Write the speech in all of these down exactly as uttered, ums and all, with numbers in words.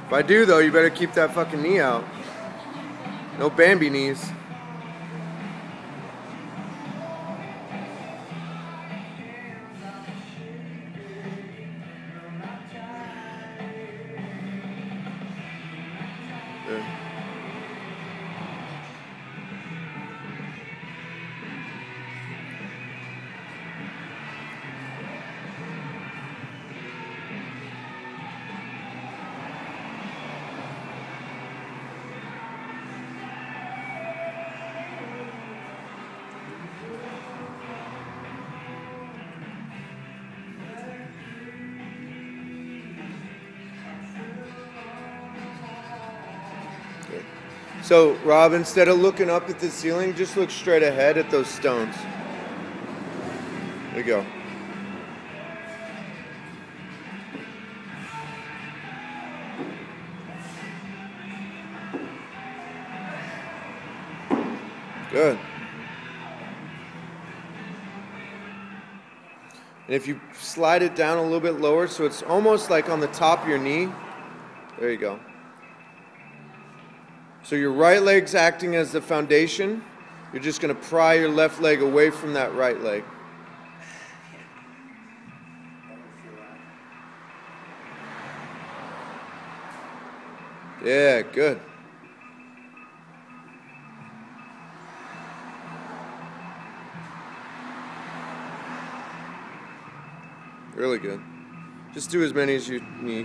If I do though, you better keep that fucking knee out. No Bambi knees. Good. So, Rob, instead of looking up at the ceiling, just look straight ahead at those stones. There you go. Good. And if you slide it down a little bit lower, so it's almost like on the top of your knee, there you go. So your right leg's acting as the foundation. You're just going to pry your left leg away from that right leg. Yeah, good. Really good. Just do as many as you need.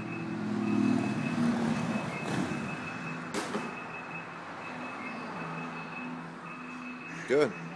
Good.